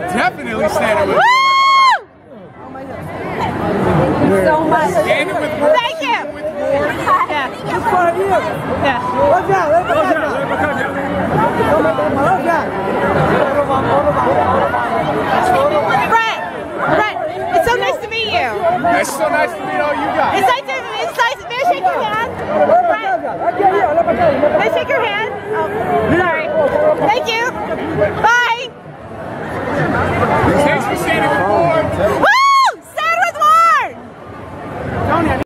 definitely standing with So much. Standing with Thank you. Yeah. It's part of you. Yeah. Watch out. Let me cut you.